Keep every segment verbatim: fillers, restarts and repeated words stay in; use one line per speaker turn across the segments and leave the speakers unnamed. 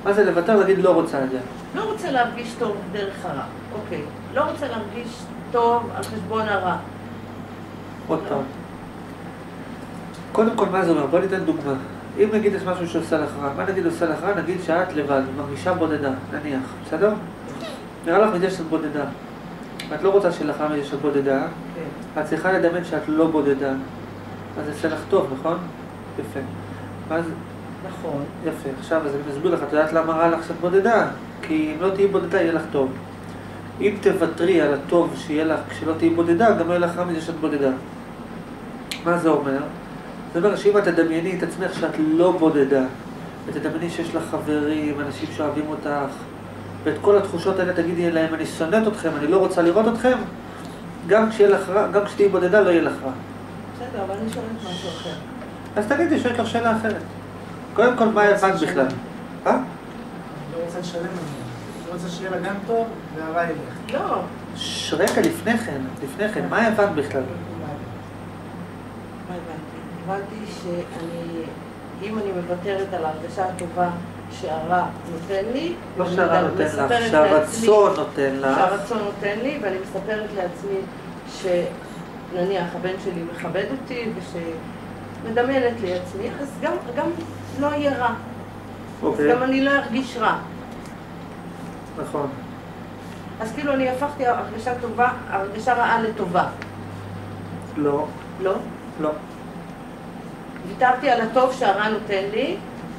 מה זה לוותר? להגיד לא רוצה את זה.
לא רוצה להרגיש טוב דרך הרע. אוקיי. לא רוצה להרגיש טוב על חשבון הרע.
עוד פעם. קודם כל, מה זה אומר? בוא ניתן דוגמה. אם נגיד יש משהו שעושה לך רע, מה נגיד עושה לך רע? נגיד שאת לבד, מרגישה בודדה, נניח, בסדר? נראה לך מזה שאת בודדה. את לא רוצה שלך מזה שאת בודדה, את צריכה לדמיין שאת לא בודדה. אז זה עושה לך טוב, נכון? יפה. אז...
נכון.
יפה. עכשיו, אז אני מסביר לך, את יודעת למה רע לך שאת בודדה? כי אם לא תהיי בודדה, יהיה לך טוב. אם תוותרי על הטוב שיהיה לך כשלא תהיי בודדה, גם לא יהיה לך רע מזה שאת בודדה. מה זה אומר? זה אומר שאם את תדמייני את עצמך שאת לא בודדה, ותדמייני שיש לך חברים, אנשים שאוהבים אותך, ואת כל התחושות האלה תגידי להם, אני שונאת אתכם, אני לא רוצה לראות אתכם, גם כשיהיה לך רע, גם כשתהיי בודדה לא יהיה לך רע.
בסדר, אבל אני שואלת משהו אחר.
אז תגידי, שואלת לך שאלה אחרת. קודם כל, מה הבנת בכלל? אה?
אני לא רוצה לשלם על זה. אני רוצה שיהיה לה גם טוב, והרע ילך.
לא.
רגע, לפני כן, לפני כן, מה הבנת בכלל?
מה הבנתי? הבנתי שאני, אם אני מוותרת על ההרגשה הטובה שהרע נותן לי,
לא שהרע נותן לך, שהרצון נותן לך.
שהרצון נותן לי, ואני מספרת לעצמי שנניח הבן שלי מכבד אותי ושמדמיינת לי עצמי, אז גם, גם לא יהיה רע. אז גם אני לא ארגיש רע.
נכון.
אז כאילו אני הפכתי הרגשה טובה, הרגשה רעה לטובה.
לא.
לא?
לא.
ויתרתי על הטוב שהרע נותן לי.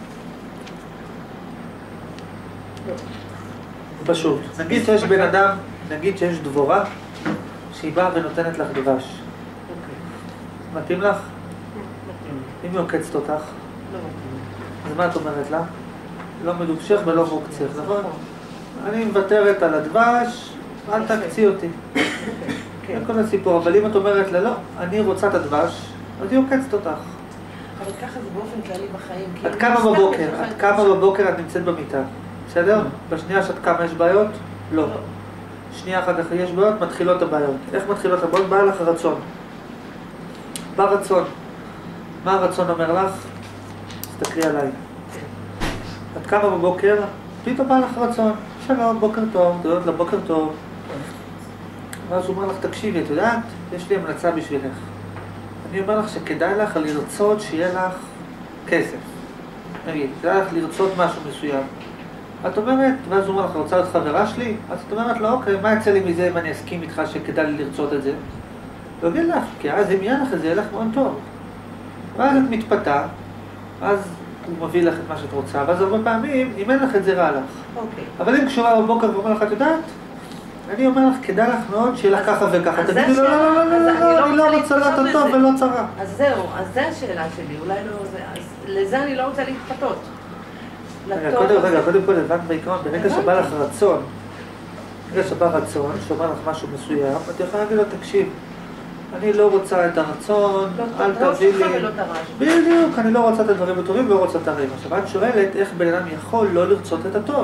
לא.
פשוט. נגיד שיש בן אדם, נגיד שיש דבורה, שהיא באה ונותנת לך דבש. מתאים לך?
מתאים.
אם היא עוקצת אותך,
לא מתאים.
אז מה את אומרת לה? לא מדובשך ולא מוקצך, נכון? אני מוותרת על הדבש, אל תקצי אותי. זה כל הסיפור, אבל אם את אומרת לה, לא, אני רוצה את הדבש, אז היא עוקצת אותך.
אבל ככה זה באופן כללי בחיים.
את קמה בבוקר, את קמה בבוקר, את נמצאת במיטה. בסדר? בשנייה שאת קמה יש בעיות? לא. שנייה אחר כך יש בעיות, מתחילות הבעיות. איך מתחילות הבעיות? בא לך רצון. בא רצון. מה הרצון אומר לך? תסתכלי עליי. את קמה בבוקר, פתאום בא לך רצון. שלום, בוקר טוב, תודות לבוקר טוב. ואז הוא אומר לך, תקשיבי, את יודעת? יש לי המלצה בשבילך. אני אומר לך שכדאי לך לרצות שיהיה לך כסף. נגיד, כדאי לך לרצות משהו מסוים. את אומרת, ואז הוא אומר לך, רוצה להיות חברה שלי? אז את אומרת לו, אוקיי, מה יצא לי מזה אם אני אסכים איתך שכדאי לי לרצות את זה? לא אגיד לך, כי אז אם יהיה לך את זה, יהיה לך מאוד טוב. ואז את מתפתה, אז הוא מביא לך את מה שאת רוצה, ואז הרבה פעמים, אם אין לך את זה רע לך.
אוקיי.
אבל אם קשורה בבוקר ואומר לך, את יודעת? אני אומר לך, כדאי לך מאוד שיהיה לך ככה וככה. תגידי, לא, לא, לא, לא, אני לא רוצה להיות טוב ולא צרה.
אז זהו, אז זה השאלה שלי, אולי לא זה, אז לזה אני לא רוצה להתפתות.
רגע, קודם כל הבנת בעיקרון, ברגע שבא לך רצון, ברגע שבא רצון, שאומר לך משהו מסוים, את יכולה להגיד לו, תקשיב, אני לא רוצה את הרצון, אל תביא לי... בדיוק, אני לא רוצה את הדברים הטובים ולא רוצה את הרעים. עכשיו, את שואלת איך בן אדם יכול לא לרצות את הטוב.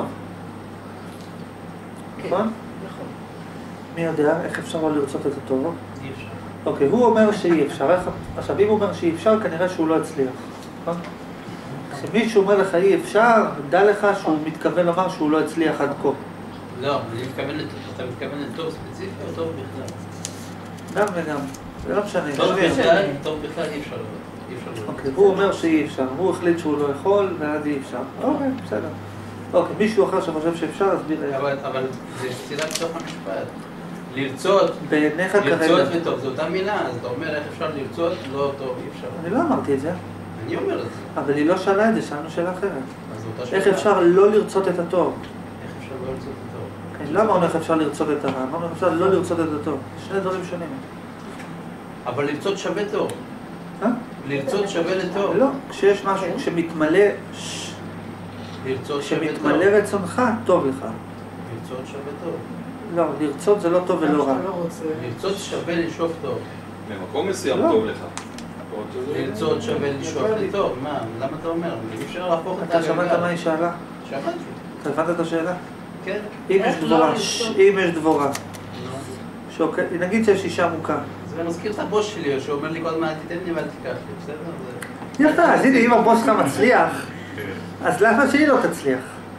נכון?
נכון.
מי יודע איך אפשר לא לרצות את הטוב?
אי אפשר.
אוקיי, הוא אומר שאי אפשר. עכשיו, אם הוא אומר שאי אפשר, כנראה שהוא לא הצליח. נכון? כשמישהו אומר לך אי אפשר, דע לך שהוא מתכוון לומר שהוא לא הצליח עד כה.
לא, אני מתכוון, אתה מתכוון לטוב ספציפי או טוב בכלל?
גם וגם, זה לא משנה.
טוב בכלל, טוב בכלל אי אפשר לראות.
אוקיי, הוא אומר שאי אפשר, הוא החליט שהוא לא יכול, ואז אי אפשר. אוקיי, בסדר. אוקיי, מישהו אחר שחושב שאפשר, אז בלי...
אבל זה סתירה בתוך המשפט. לרצות,
בעיניך כרגע.
לרצות וטוב, זו אותה מילה, אז אתה אומר איך אפשר לרצות, לא טוב, אי אפשר.
אני לא אמרתי את זה.
אני אומר את זה.
אבל היא לא שאלה את זה, שאלנו שאלה אחרת.
אז זו אותה שאלה.
איך אפשר לא לרצות את הטוב?
איך אפשר לא לרצות את הטוב?
לא אמרנו איך אפשר לרצות את הרע, אמרנו איך אפשר לא לרצות את הטוב. שני דברים שונים.
אבל לרצות שווה טוב.
אה?
לרצות שווה לטוב.
לא, כשיש משהו שמתמלא...
לרצות שווה טוב.
כשמתמלא רצונך, טוב לך.
לרצות שווה טוב.
לא, לרצות זה לא טוב ולא רע.
לרצות שווה לשאוף טוב.
במקום מסוים טוב לך.
לרצות שווה לשאוף לטוב. מה? למה אתה אומר? אי אפשר להפוך את
אתה שמעת מה היא שאלה?
שמעתי.
אתה הבנת את השאלה?
כן.
אם יש דבורה, אם יש דבורה, נגיד שיש אישה מוכה.
זה מזכיר את הבוס שלי, שאומר לי כל מה, תיתן לי ואל תיקח לי, בסדר?
יפה, אז הנה, אם הבוס שלך מצליח, אז למה שהיא לא תצליח?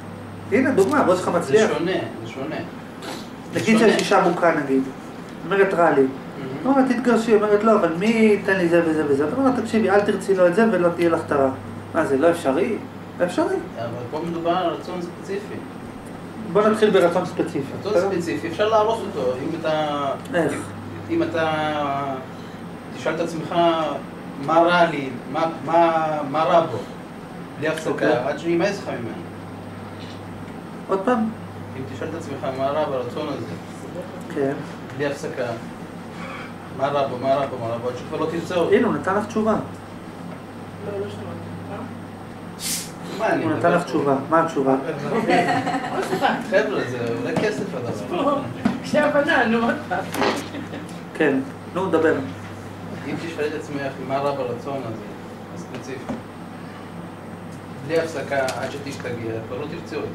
הנה, דוגמה, בוא שלך מצליח.
זה שונה, זה שונה.
נגיד שיש אישה מוכה נגיד, אומרת רע לי. אומרת, תתגרשי, אומרת לא, אבל מי ייתן לי זה וזה וזה? אתה אומר, תקשיבי, אל תרצי לו את זה ולא תהיה לך תרה. מה זה, לא אפשרי? לא אפשרי.
אבל פה מדובר על רצון ספציפי.
בוא נתחיל ברצון ספציפי.
רצון ספציפי, אפשר להרוס אותו, אם אתה...
איך?
אם אתה תשאל את עצמך מה רע לי, מה רע בו, בלי הפסקה, עד שימאס לך ממנו.
עוד פעם?
אם תשאל את עצמך מה רע ברצון הזה,
כן.
בלי הפסקה, מה רע בו, מה רע בו, מה רע בו, עד שכבר לא תרצה אותו.
הנה, הוא נתן לך תשובה.
לא, לא שמעתי.
הוא נתן לך תשובה. מה התשובה?
חבר'ה, זה עולה כסף הדבר.
כשהבנה, נו, עוד פעם.
כן, נו, דבר.
אם תשאל את עצמך מה רע ברצון הזה, הספציפי, בלי הפסקה עד שתשתגע, כבר לא תרצה אותו.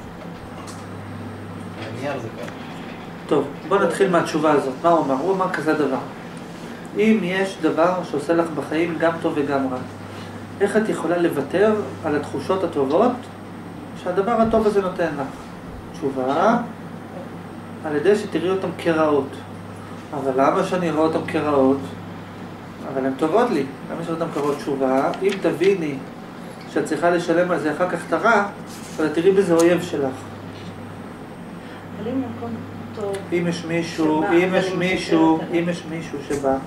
הנייר זה ככה.
טוב, בוא נתחיל מהתשובה הזאת. מה הוא אמר? הוא אמר כזה דבר. אם יש דבר שעושה לך בחיים גם טוב וגם רע, איך את יכולה לוותר על התחושות הטובות שהדבר הטוב הזה נותן לך? תשובה, על ידי שתראי אותם כרעות. אבל למה שאני רואה אותם כרעות? אבל הן טובות לי. למה שאני רואה אותם כרעות? תשובה, אם תביני שאת צריכה לשלם על זה אחר כך את הרע, אז תראי בזה אויב שלך.
אבל אם מקום טוב...
אם יש מישהו, אם יש מישהו, אם יש מישהו שבא,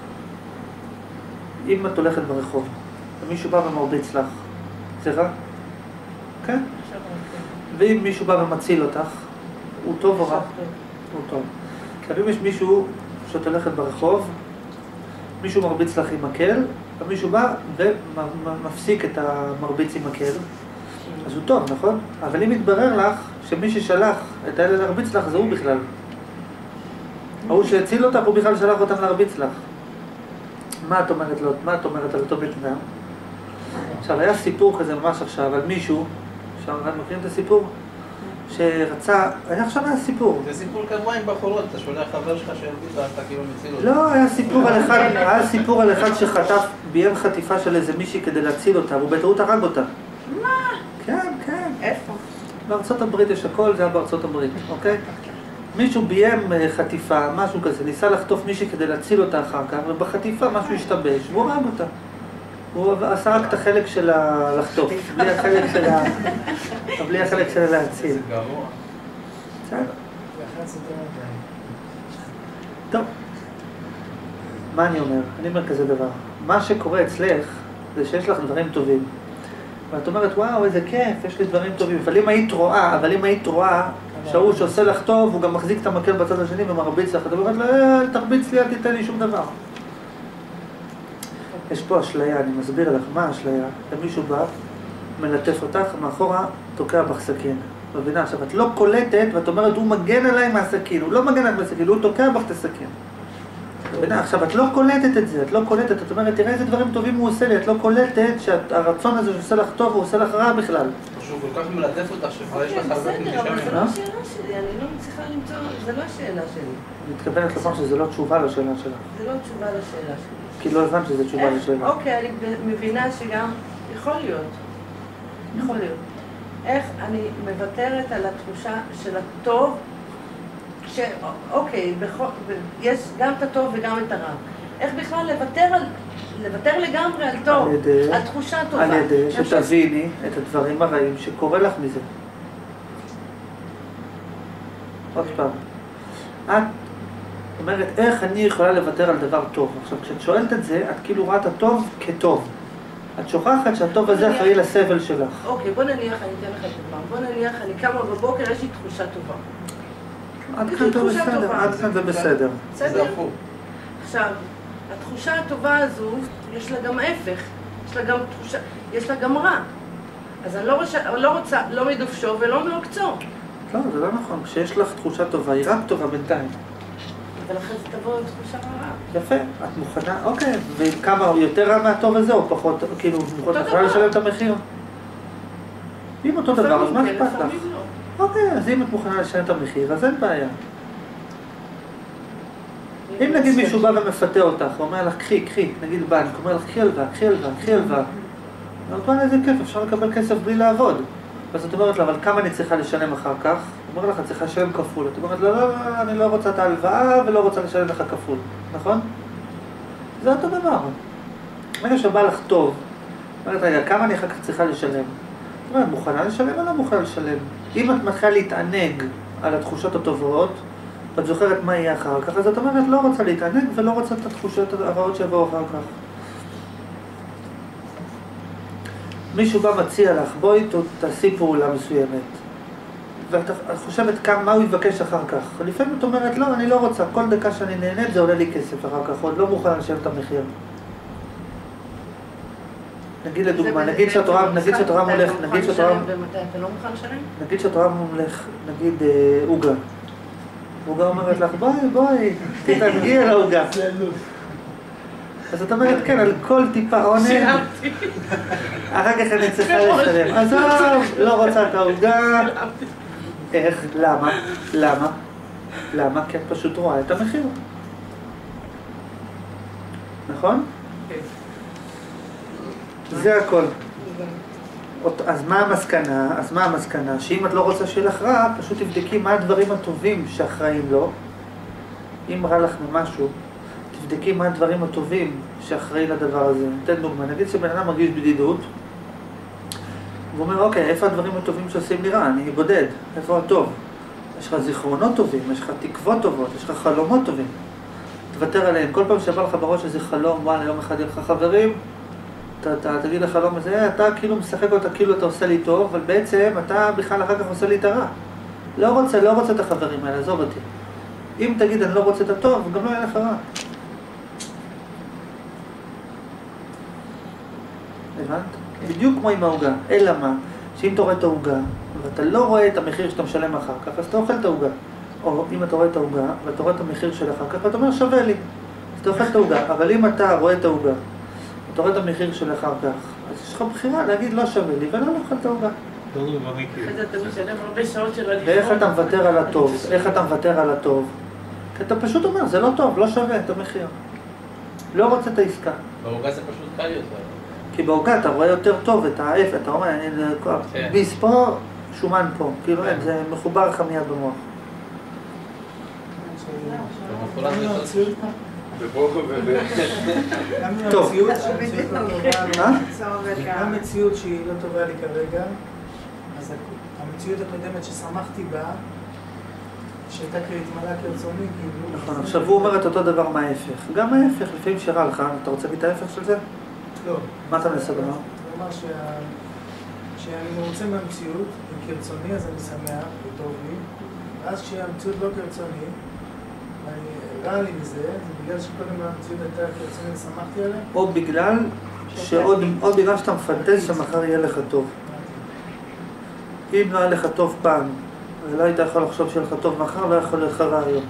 אם את הולכת ברחוב, ומישהו בא ומרביץ לך, זה רע? כן? ואם מישהו בא ומציל אותך, הוא טוב או רע? הוא טוב. עכשיו אם יש מישהו שאת הולכת ברחוב, מישהו מרביץ לך עם מקל, ומישהו בא ומפסיק את המרביץ עם מקל, אז הוא טוב, נכון? אבל אם יתברר לך שמי ששלח את האלה להרביץ לך זה הוא בכלל. ההוא שהציל אותך הוא בכלל שלח אותם להרביץ לך. מה את אומרת לו? מה את אומרת על אותו בן אדם? עכשיו היה סיפור כזה ממש עכשיו על מישהו, עכשיו מכירים את הסיפור? שרצה, היה עכשיו היה סיפור.
זה סיפור קבוע עם בחורות, אתה שולח חבר שלך שהרביץ לך, אתה כאילו מציל אותו.
לא, היה סיפור על אחד, היה סיפור על אחד שחטף, ביים חטיפה של איזה מישהי כדי להציל אותה, והוא בטעות הרג אותה.
מה?
כן, כן.
איפה?
בארצות הברית יש הכל, זה היה בארצות הברית, אוקיי? מישהו ביים חטיפה, משהו כזה, ניסה לחטוף מישהי כדי להציל אותה אחר כך, ובחטיפה משהו השתבש, והוא הרג אותה. הוא עשה רק את החלק של לחטוף, בלי החלק של ה... בלי החלק של להציל.
זה גרוע.
בסדר. טוב. מה אני אומר? אני אומר כזה דבר. מה שקורה אצלך זה שיש לך דברים טובים. ואת אומרת, וואו, איזה כיף, יש לי דברים טובים. אבל אם היית רואה, אבל אם היית רואה, שהוא שעושה לך טוב, הוא גם מחזיק את המקל בצד השני ומרביץ לך. אתה אומרת, לא, אל תרביץ לי, אל תיתן לי שום דבר. יש פה אשליה, אני מסביר לך מה האשליה. ומישהו בא, מלטף אותך, מאחורה, תוקע בך סכין. מבינה? עכשיו, את לא קולטת, ואת אומרת, הוא מגן עליי מהסכין. הוא לא מגן עליי מהסכין, הוא תוקע בך את הסכין. מבינה? עכשיו, את לא קולטת את זה, את לא קולטת, את אומרת, תראה איזה דברים טובים הוא עושה לי, את לא קולטת שהרצון הזה שעושה לך טוב, הוא עושה לך רע בכלל.
שהוא כל כך מלטף אותך שכבר יש לך הרבה
בסדר,
נגישה
אבל
ממנו.
זה לא השאלה שלי, אני לא מצליחה למצוא, זה לא השאלה שלי.
אני מתכוונת לומר שזה לא תשובה לשאלה שלך.
זה לא תשובה לשאלה שלי.
כי לא הבנת שזה תשובה לשאלה.
אוקיי, אני מבינה שגם יכול להיות. יכול להיות. איך אני מוותרת על התחושה של הטוב, ש... אוקיי, יש גם את הטוב וגם את הרע. איך בכלל לוותר על... לוותר לגמרי על טוב, על תחושה טובה.
על ידי שתביני את הדברים הרעים שקורה לך מזה. עוד פעם. את אומרת, איך אני יכולה לוותר על דבר טוב? עכשיו, כשאת שואלת את זה, את כאילו רואה את הטוב כטוב. את שוכחת שהטוב הזה אחראי לסבל שלך.
אוקיי, בוא נניח, אני אתן לך דוגמה. בוא נניח, אני קמה בבוקר, יש לי תחושה טובה.
עד כאן זה בסדר, עד כאן זה בסדר.
זה הפוך.
עכשיו, התחושה הטובה הזו, יש לה גם ההפך. יש לה גם תחושה, יש לה גם רע. אז אני לא רוצה, לא רוצה, לא מדופשו ולא מעוקצו.
לא, זה לא נכון. כשיש לך תחושה טובה, היא רק טובה בינתיים.
ולכן זה תבוא תחושה רעה.
יפה, את מוכנה, אוקיי, וכמה, יותר רע מהטוב הזה, או פחות, כאילו, מוכנה לשלם את המחיר? אם אותו דבר, אז מה אכפת לך? אוקיי, אז אם את מוכנה לשלם את המחיר, אז אין בעיה. אם נגיד מישהו בא ומפתה אותך, הוא אומר לך, קחי, קחי, נגיד בנק, הוא אומר לך, קחי הלוואה, קחי הלוואה, קחי הלוואה. אבל איזה כיף, אפשר לקבל כסף בלי לעבוד. אז את אומרת לה, אבל כמה אני צריכה לשלם אחר כך? הוא אומר לך, צריכה לשלם כפול. את אומרת לה, לא, לא, אני לא רוצה את ההלוואה ולא רוצה לשלם לך כפול, נכון? זה אותו דבר. ברגע שבא לך טוב, אומרת, רגע, כמה אני אחר כך צריכה לשלם? זאת אומרת, מוכנה לשלם או לא מוכנה לשלם? אם את מתחילה להתענג על התחושות הטובות, ואת זוכרת מה יהיה אחר כך, אז את אומרת, לא רוצה להתענג ולא רוצה את התחושות הרעות שיבואו אחר כך. מישהו בא מציע לך, בואי תעשי פעולה מסוימת. ואת חושבת כמה, מה הוא יבקש אחר כך. לפעמים את אומרת, לא, אני לא רוצה, כל דקה שאני נהנית זה עולה לי כסף אחר כך, עוד לא מוכן לשלם את המחיר. נגיד לדוגמה, נגיד שאת רואה, נגיד שאת רואה מולך, נגיד שאת רואה...
ומתי אתה לא מוכן לשלם?
נגיד שאת רואה מולך, נגיד עוגה. עוגה אומרת לך, בואי, בואי, תתענגי על העוגה. אז את אומרת, כן, על כל טיפה עונג.
שילמתי.
אחר כך אני צריכה לשלם. עזוב, לא רוצה את העוגה. איך? למה? למה? למה? כי את פשוט רואה את המחיר. נכון? זה הכל. אז מה המסקנה? אז מה המסקנה? שאם את לא רוצה שיהיה לך רע, פשוט תבדקי מה הדברים הטובים שאחראים לו. אם רע לך ממשהו, תבדקי מה הדברים הטובים שאחראי לדבר הזה. ניתן דוגמה, נגיד שבן אדם מרגיש בדידות, והוא אומר, אוקיי, איפה הדברים הטובים שעושים לי רע? אני בודד, איפה הטוב? יש לך זיכרונות טובים, יש לך תקוות טובות, יש לך חלומות טובים. תוותר עליהם. כל פעם שבא לך בראש איזה חלום, וואלה, יום אחד יהיה לך חברים, אתה, אתה תגיד לחלום הזה, אתה כאילו משחק אותה, כאילו אתה עושה לי טוב, אבל בעצם אתה בכלל אחר כך עושה לי את הרע. לא רוצה, לא רוצה את החברים האלה, עזוב אותי. אם תגיד אני לא רוצה את הטוב, גם לא יהיה לך רע. הבנת? בדיוק כמו עם העוגה. אלא מה? שאם אתה רואה את העוגה, ואתה לא רואה את המחיר שאתה משלם אחר כך, אז אתה אוכל את העוגה. או אם אתה רואה את העוגה, ואתה רואה את המחיר של אחר כך, ואתה אומר שווה לי. אז אתה אוכל את העוגה. אבל אם אתה רואה את העוגה, אתה רואה את המחיר של אחר כך, אז יש לך בחירה להגיד לא שווה לי, ולא לאכול את העוגה.
אז אתה משלם הרבה שעות של הליכון.
ואיך אתה מוותר על הטוב? איך אתה מוותר על הטוב? כי אתה פשוט אומר, זה לא טוב, לא שווה את המחיר. לא רוצה את העסקה.
בעוגה זה פשוט קל יותר.
כי בעוגה אתה רואה יותר טוב את העף, אתה אומר, ביס פה, שומן פה. כאילו, זה מחובר לך מיד במוח. טוב.
גם מציאות שהיא לא טובה לי כרגע, אז המציאות הקודמת ששמחתי בה, שהייתה התמלאה כרצוני, כאילו...
נכון, עכשיו הוא אומר את אותו דבר מההפך. גם ההפך, לפעמים שרע לך, אתה רוצה להגיד את ההפך של זה?
לא.
מה אתה מנסה לומר?
הוא אמר שאני מרוצה מהמציאות, כרצוני, אז אני שמח, וטוב לי, ואז כשהמציאות לא כרצוני, רע לי מזה, זה בגלל שקודם המציאות הייתה כרצוני ושמחתי עליה?
או בגלל שעוד עוד בגלל שאתה מפנטז שמחר יהיה לך טוב. אם לא היה לך טוב פעם, ולא היית יכול לחשוב שיהיה לך טוב מחר, לא יכול להיות לך רע היום.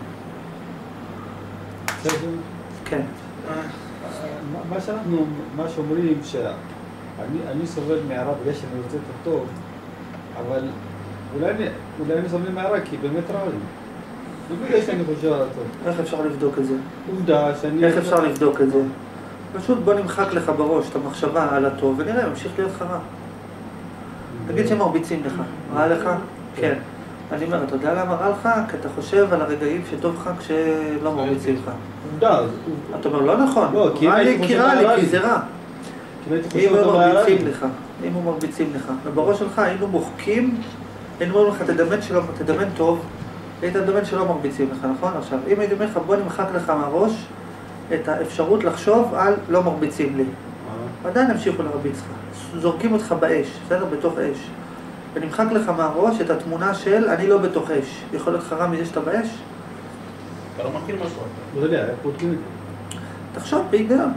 כן.
מה שאנחנו, מה שאומרים שאני סובל מהרע בגלל שאני רוצה את הטוב, אבל אולי אני סובל מהרע כי באמת רע לי. לא בגלל שאני חושב על הטוב.
איך אפשר לבדוק את זה?
עובדה שאני...
איך אפשר לבדוק את זה? פשוט בוא נמחק לך בראש את המחשבה על הטוב, ונראה, ממשיך להיות לך רע. נגיד שמרביצים לך, רע לך? כן. אני אומר, אתה יודע למה רע לך? כי אתה חושב על הרגעים שטוב לך כשלא מרביצים לך.
עובדה.
אתה אומר, לא נכון, רע לי כי רע לי, כי זה רע. אם הוא מרביצים לך, אם הוא מרביצים לך, ובראש שלך היינו מוחקים, היינו אומרים לך, תדמיין שלא, תדמיין טוב, היית מדמיין שלא מרביצים לך, נכון? עכשיו, אם הייתי אומר לך, בוא נמחק לך מהראש את האפשרות לחשוב על לא מרביצים לי. עדיין המשיכו להרביץ לך, זורקים אותך באש, בסדר? בתוך אש. ונמחק לך מהראש את התמונה של אני לא בתוך אש. יכול להיות חרם מזה שאתה באש?
אתה לא מכיר משהו.
לא יודע, איך בודקים את זה?
תחשוב בהיגיון.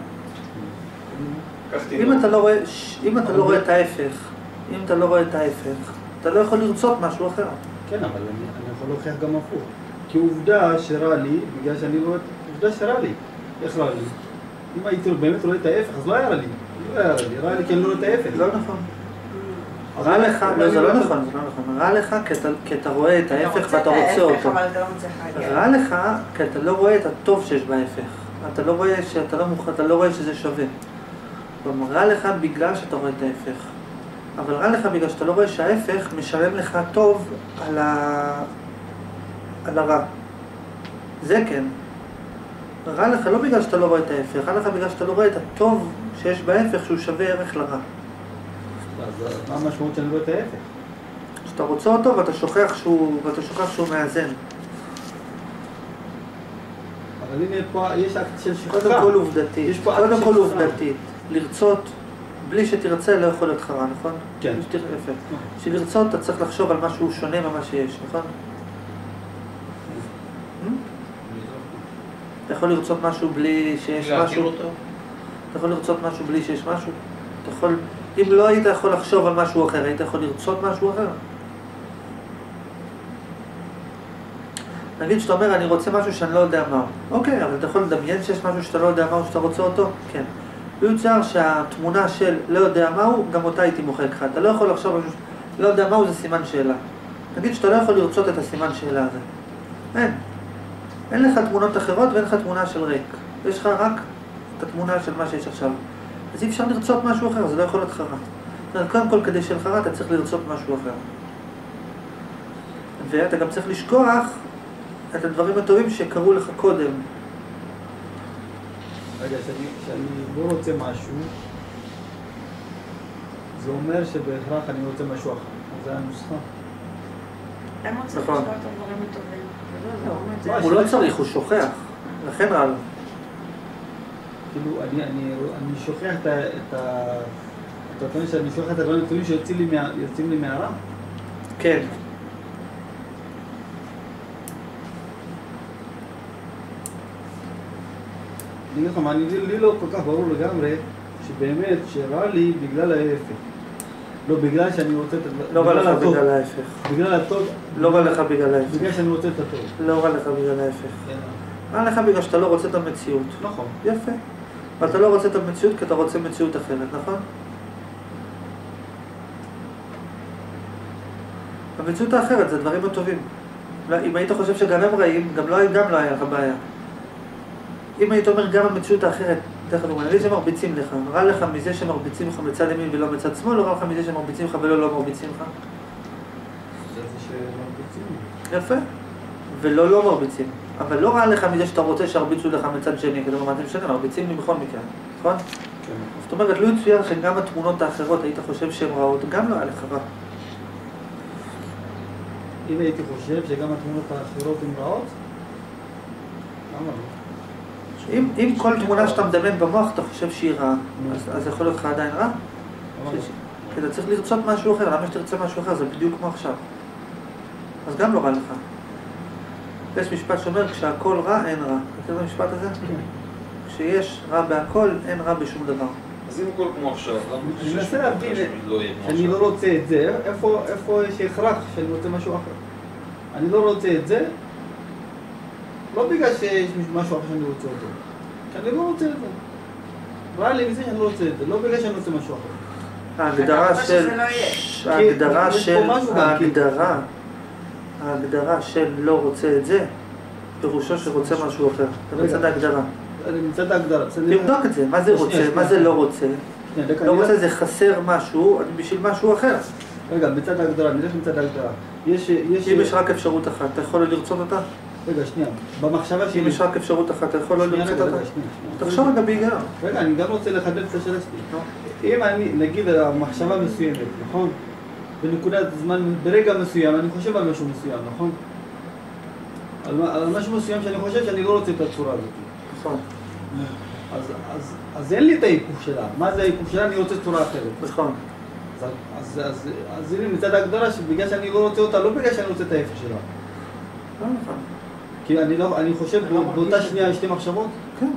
אם אתה לא רואה, אם אתה לא רואה את ההפך, אם אתה לא רואה את ההפך, אתה לא יכול לרצות משהו אחר.
כן, אבל אני יכול להוכיח גם הפוך. כי עובדה שרע לי, בגלל שאני רואה, עובדה שרע לי. איך רע לי? אם הייתי באמת רואה את ההפך, אז לא היה רע לי. לא היה רע לי, רע לי כי אני לא רואה את ההפך.
לא נכון. רע לך, לא, זה לא נכון, זה לא נכון. רע לך כי אתה רואה את ההפך ואתה רוצה אותו. רע לך כי אתה לא רואה את הטוב שיש בהפך. אתה לא רואה שאתה לא מוכן, אתה לא רואה שזה שווה. רע לך בגלל שאתה רואה את ההפך. אבל רע לך בגלל שאתה לא רואה שההפך משלם לך טוב על, ה... על הרע. זה כן. רע לך לא בגלל שאתה לא רואה את ההפך, רע לך בגלל שאתה לא רואה את הטוב שיש בהפך שהוא שווה ערך לרע.
אז מה המשמעות שאני רואה את ההפך?
שאתה רוצה אותו ואתה שוכח שהוא, ואתה שוכח שהוא מאזן.
אבל הנה פה יש אקט של שכחה.
קודם כל עובדתית, קודם כל עובדתית. לרצות בלי שתרצה לא יכול להיות חרה, נכון?
כן.
יפה. שלרצות אתה צריך לחשוב על משהו שונה ממה שיש, נכון? אתה יכול לרצות משהו בלי שיש משהו? אתה יכול לרצות משהו בלי שיש משהו? אתה יכול... אם לא היית יכול לחשוב על משהו אחר, היית יכול לרצות משהו אחר? נגיד שאתה אומר, אני רוצה משהו שאני לא יודע מהו. אוקיי, אבל אתה יכול לדמיין שיש משהו שאתה לא יודע מהו, שאתה רוצה אותו? כן. ויוצר שהתמונה של לא יודע מהו, גם אותה הייתי מוחק לך. אתה לא יכול לחשוב על משהו, לא יודע מהו זה סימן שאלה. נגיד שאתה לא יכול לרצות את הסימן שאלה הזה. אין. אין לך תמונות אחרות ואין לך תמונה של ריק. יש לך רק את התמונה של מה שיש עכשיו. אז אי אפשר לרצות משהו אחר, זה לא יכול להיות חרה. זאת אומרת, קודם כל כדי של חרה אתה צריך לרצות משהו אחר. ואתה גם צריך לשכוח את הדברים הטובים שקרו לך קודם.
רגע, שאני, שאני לא רוצה משהו, זה אומר שבהכרח אני רוצה משהו אחר. אז זה הנוסחה.
הם רוצים לשכוח את הדברים הטובים.
הוא לא צריך, הוא שוכח. לכן רע לו.
כאילו, אני, אני, אני שוכח את ה... את ה... אתה טוען שאני שוכח את הדברים הטובים שיוצאים לי, מה, לי מהרע?
כן.
אני אגיד לך, אני, לי לא כל כך ברור לגמרי שבאמת שרע לי בגלל ההפך. לא בגלל שאני רוצה את הדבר...
לא רע לך בגלל ההפך.
בגלל הטוב...
לא רע לך בגלל ההפך.
בגלל שאני רוצה את הטוב.
לא רע לך בגלל ההפך. רע לך בגלל שאתה לא רוצה את המציאות.
נכון.
יפה. ואתה לא רוצה את המציאות כי אתה רוצה מציאות אחרת, נכון? המציאות האחרת זה דברים הטובים. אם היית חושב שגם הם רעים, גם לא, גם לא היה לך בעיה. אם היית אומר גם המציאות האחרת, דרך הדוגמה, נגיד שמרביצים לך, רע לך מזה שמרביצים לך מצד ימין ולא מצד שמאל, או רע לך מזה שמרביצים לך ולא לא מרביצים לך?
זה שמרביצים.
יפה. ולא לא מרביצים. אבל לא רע לך מזה שאתה רוצה שהרביצו לך מצד שני, כדי מה אתם משנה, מרביצים לי בכל מקרה, נכון?
כן.
זאת אומרת, לא יצויר שגם התמונות האחרות היית חושב שהן רעות, גם לא היה לך רע.
אם הייתי חושב שגם התמונות האחרות הן רעות, למה לא?
אם, אם כל תמונה שאתה מדמיין במוח אתה חושב שהיא רעה, אז, אז יכול להיות לך עדיין רע? כי אתה צריך לרצות משהו אחר, למה שתרצה משהו אחר? זה בדיוק כמו עכשיו. אז גם לא רע לך. יש משפט שאומר, כשהכל רע, אין רע. אתה יודע המשפט הזה? כשיש רע בהכל, אין רע בשום דבר.
אז אם הכל כמו עכשיו,
אני מנסה להבין שאני לא רוצה את זה, איפה יש הכרח שאני רוצה משהו אחר? אני לא רוצה את זה, לא בגלל שיש משהו אחר שאני רוצה אותו, כי אני לא רוצה את זה. רע לי מזה שאני לא רוצה את זה, לא בגלל שאני רוצה משהו אחר.
ההגדרה של... ההגדרה של... ההגדרה... ההגדרה של לא רוצה את זה, פירושו שרוצה משהו אחר. זה מצד ההגדרה.
מצד ההגדרה.
תבדוק את זה, מה זה רוצה, מה זה לא רוצה. לא רוצה זה חסר משהו בשביל משהו אחר.
רגע, מצד ההגדרה, נלך מצד ההגדרה.
אם יש רק אפשרות אחת, אתה יכול לרצות אותה?
רגע, שנייה. במחשבה שלי...
אם יש רק אפשרות אחת, אתה יכול לא לרצות אותה? תחשוב רגע בהיגיון.
רגע, אני גם רוצה לחדד את השאלה שלי. אם אני, נגיד, המחשבה מסוימת, נכון? בנקודת זמן, ברגע מסוים, אני חושב על משהו מסוים, נכון? על, על משהו מסוים שאני חושב שאני לא רוצה את הצורה הזאת.
נכון.
אז, אז, אז אין לי את ההיפוך שלה. מה זה ההיפוך שלה? אני רוצה צורה אחרת.
נכון.
אז, אז, אז, אז הנה מצד ההגדרה שבגלל שאני לא רוצה אותה, לא בגלל שאני רוצה את ההיפך שלה.
לא נכון.
כי אני, לא, אני חושב באותה שנייה יש שתי מחשבות?
כן.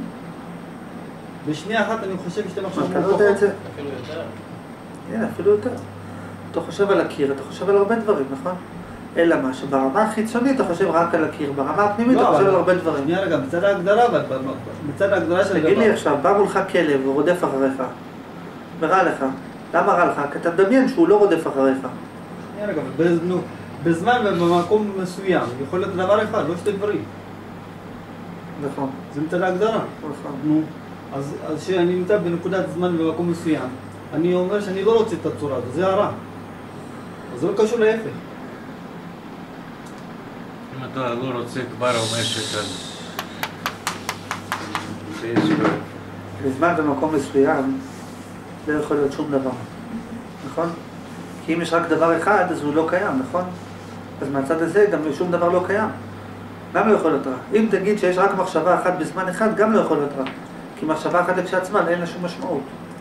בשנייה אחת אני חושב שתי מחשבות.
אתה לא יודע את זה?
אפילו יותר.
הנה, אפילו יותר. אתה חושב על הקיר, אתה חושב על הרבה דברים, נכון? אלא מה, שברמה החיצונית אתה חושב רק על הקיר, ברמה הפנימית אתה חושב על הרבה דברים.
שנייה רגע, מצד ההגדרה, מצד ההגדרה של...
תגיד לי עכשיו, בא מולך כלב ורודף אחריך, ורע לך, למה רע לך? כי אתה מדמיין שהוא לא רודף אחריך.
שנייה רגע, בזמן ובמקום מסוים, יכול להיות דבר אחד, לא שתי דברים.
נכון.
זה מצד ההגדרה.
נכון.
נו, אז כשאני נמצא בנקודת זמן ובמקום מסוים, אני אומר שאני לא רוצה את הצורה הזו, זה הרע. אז זה לא קשור להפך.
אם אתה לא רוצה כבר המשק, אז... שיש לו...
בזמן במקום מסוים לא יכול להיות שום דבר, נכון? כי אם יש רק דבר אחד, אז הוא לא קיים, נכון? אז מהצד הזה גם שום דבר לא קיים. גם לא יכול להיות רע. אם תגיד שיש רק מחשבה אחת בזמן אחד, גם לא יכול להיות רע. כי מחשבה אחת כשעצמה אין לה שום משמעות.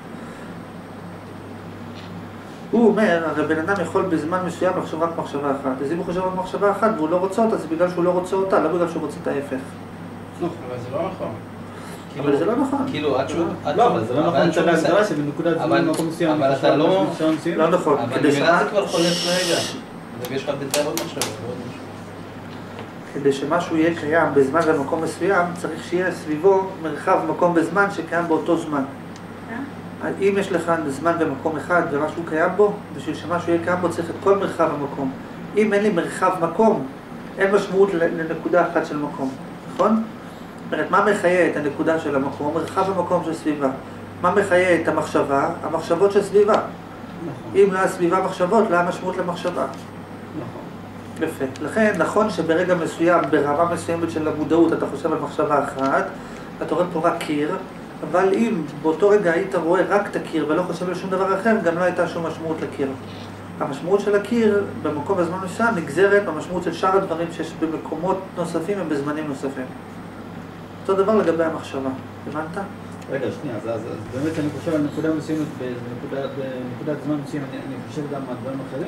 הוא אומר, הרי בן אדם יכול בזמן מסוים לחשוב רק מחשבה אחת. אז אם הוא חושב רק מחשבה אחת והוא לא רוצה אותה, זה בגלל שהוא לא רוצה אותה, לא בגלל שהוא רוצה את ההפך.
אבל זה לא נכון.
אבל זה לא נכון.
כאילו, עד שהוא...
לא, אבל זה לא נכון את ההגדרה שבנקודת זמן במקום מסוים.
אבל אתה לא...
לא נכון.
אבל נראה זה כבר חולף רגע. ויש לך בינתיים עוד מחשבה, ועוד משהו.
כדי שמשהו יהיה קיים בזמן במקום מסוים, צריך שיהיה סביבו מרחב מקום בזמן שקיים באותו זמן. אם יש לך זמן במקום אחד ומשהו קיים בו, בשביל שמשהו יהיה קיים בו צריך את כל מרחב המקום. אם אין לי מרחב מקום, אין משמעות לנקודה אחת של מקום, נכון? זאת אומרת, מה מחיה את הנקודה של המקום? מרחב המקום של סביבה. מה מחיה את המחשבה? המחשבות של סביבה. אם לא היה סביבה מחשבות, לא היה משמעות למחשבה. יפה. לכן, נכון שברגע מסוים, ברמה מסוימת של המודעות, אתה חושב על מחשבה אחת, אתה רואה פה רק קיר, אבל אם באותו רגע היית רואה רק את הקיר ולא חושב על שום דבר אחר, גם לא הייתה שום משמעות לקיר. המשמעות של הקיר במקום בזמן מסוים נגזרת במשמעות של שאר הדברים שיש במקומות נוספים ובזמנים נוספים. אותו דבר לגבי המחשבה. הבנת?
רגע, שנייה, אז, אז, אז באמת אני חושב על נקודה מסוימת, בנקודה, בנקודת זמן מסוימת, אני, אני חושב גם על דברים אחרים?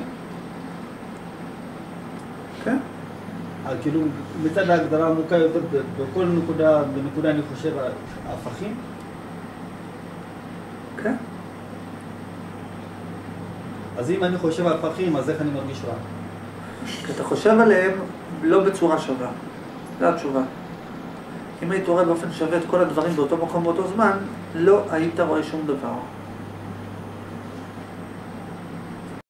כן.
אז כאילו, מצד ההגדרה העמוקה יותר, בכל נקודה, בנקודה אני חושב על הפכים?
כן.
אז אם אני חושב על הפכים, אז איך אני מרגיש רע?
כי אתה חושב עליהם לא בצורה שווה. זו התשובה. אם היית רואה באופן שווה את כל הדברים באותו מקום באותו זמן, לא היית רואה שום דבר.